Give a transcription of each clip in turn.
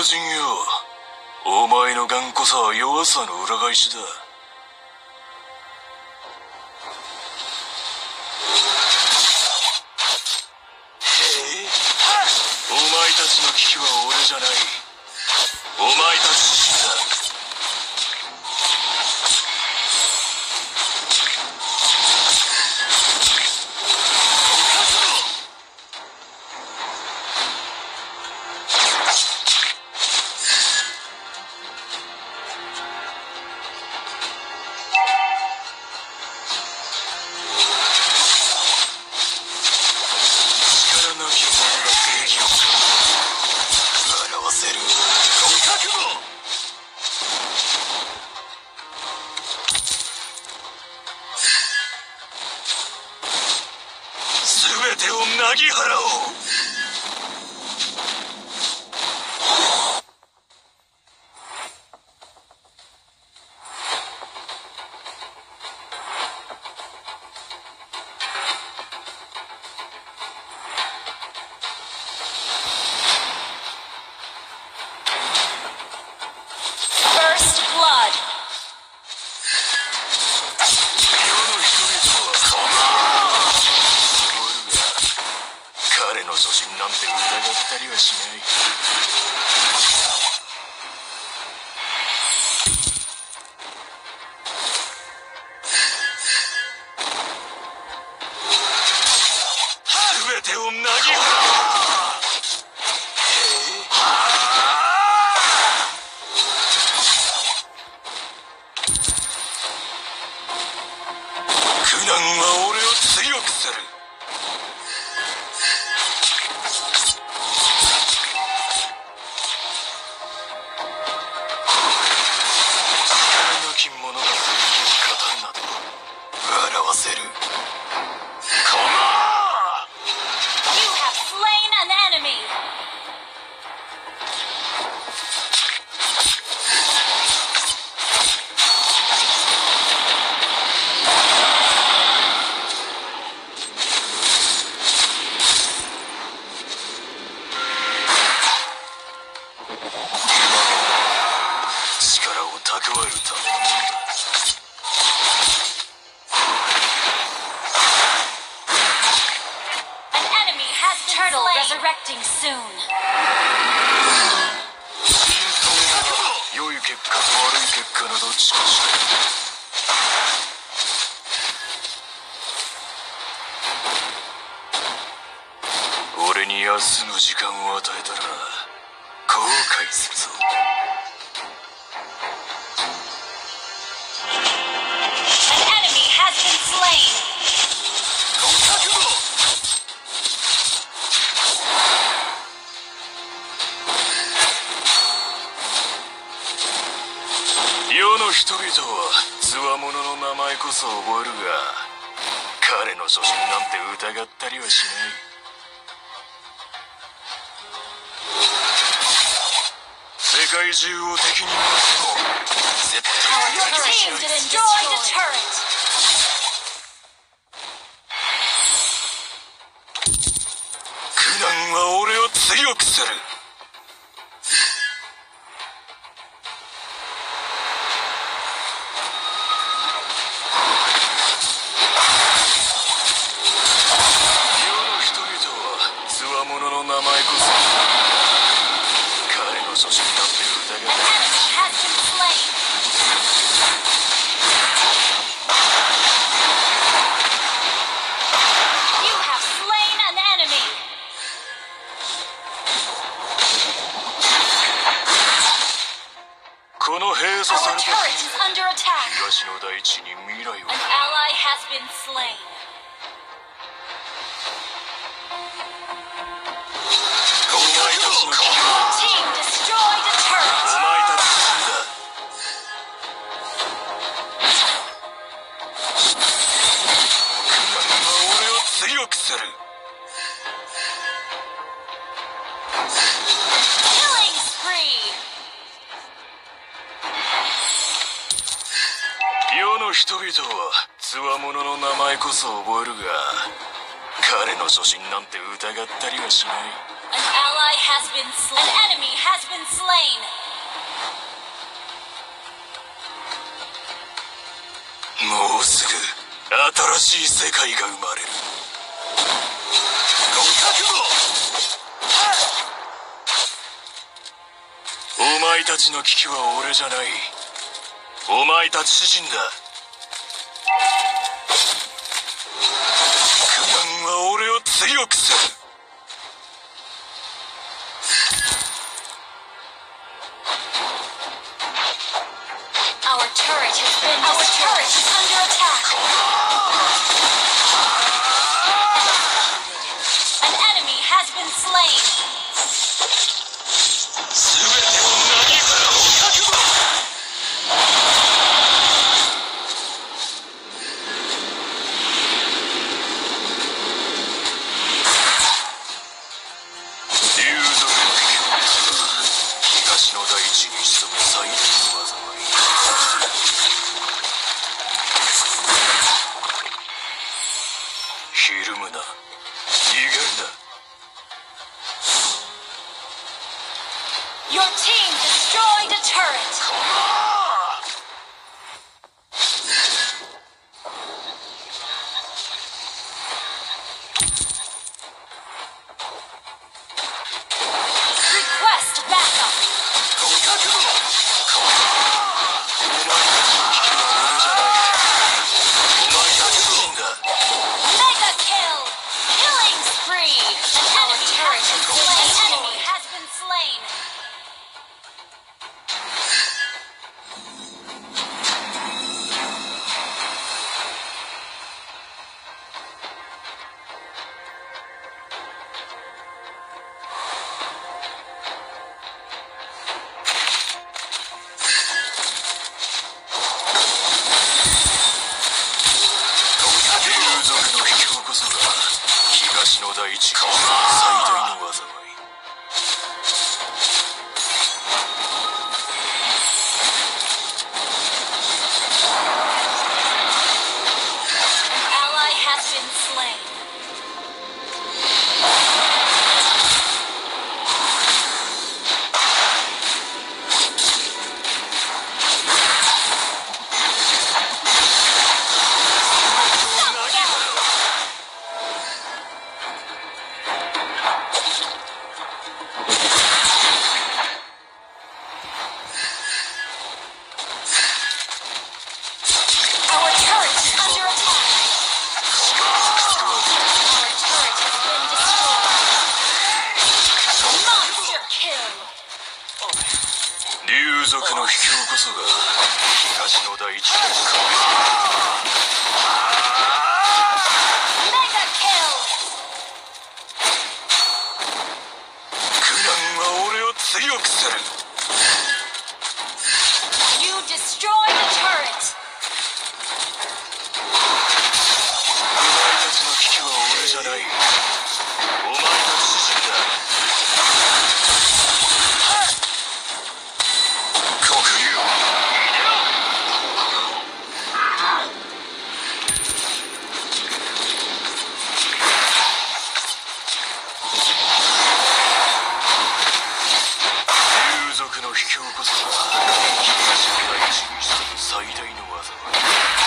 巨人よ、お前の頑固さは弱さの裏返しだ。お前たちの危機は俺じゃない、お前たち自身だ。全てをなぎ払おう。なんて疑ったりはしない。全てをなぎ払苦難は俺を強くする。者が正義を語るなど笑わせる。この You have slain an enemy. 力を蓄えるためのものだ。 Turtle resurrecting soon. 良い結果と悪い結果など近しい。俺に明日の時間を与えたら後悔するぞ。 An enemy has been slain. 世の人々はつわものの名前こそ覚えるが、彼の初心なんて疑ったりはしない。世界中を敵に回しても絶対に Your team destroyed a turret. 苦難は俺を強くする。者の名前こそ彼の初心なんて疑う。この閉鎖された東の大地に未来を。強くする。世の人々はつわものの名前こそ覚えるが、彼の初心なんて疑ったりはしない。 ally has been slain. An enemy has been slain. もうすぐ新しい世界が生まれる。ご覚悟。お前たちの危機は俺じゃない。お前たち自身だ。苦難は俺を強くする。 Our turret is under attack. An enemy has been slain. 全てを投げ払おう。覚悟。竜族の強烈は東の大地に潜む最大の災い。ひるむな、逃げるな。 Your team destroyed a turret. Request backup. ご覚悟。お前たちの危機は俺じゃない。お前たち自身だ。 Mega kill. Killing spree. An enemy has been slain. Ally has been slain. Our turret is under attack. Our turret has been destroyed. Monster kill. 竜族の秘境こそが東の大地の神。 Mega kill. 苦難は俺を強くする。 You destroyed a turret. お前たちの危機は俺じゃない。お前たち自身だ。黒竜、逃げろ。竜族の秘境こそが東の大地に潜む最大の災い。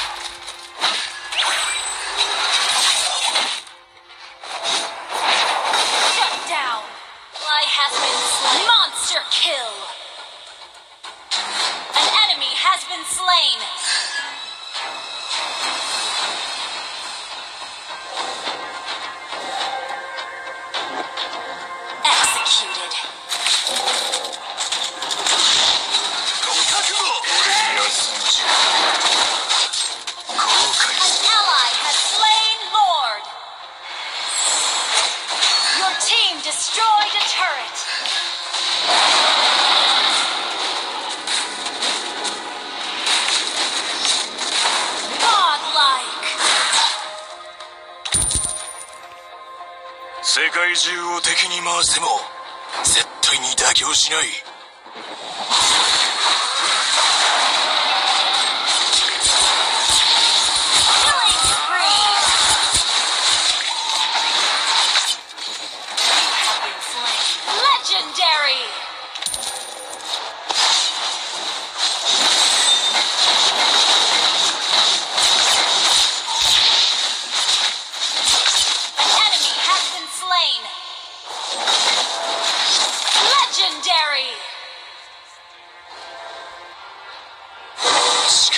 Shut down. Ally has been slain. Monster kill. An enemy has been slain. Executed. ご覚悟。俺に休む時間。後悔 An する。 ally has slain Lord. Your team destroyed a turret. Godlike. 世界中を敵に回しても絶対に妥協しない。 Killing spree. You have been slain.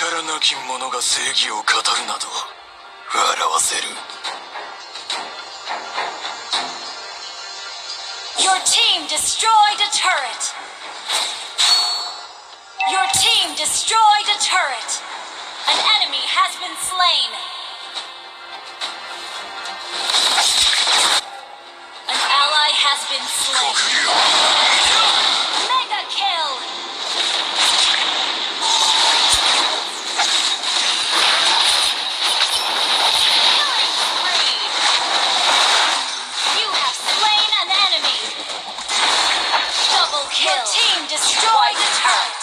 力なき者が正義を語るなど笑わせる。 Your team destroyed a turret. Your team destroyed a turret. An enemy has been slain. An ally has been slain. Mega kill. Killing spree. You have slain an enemy. Double kill. Your team destroyed a turret.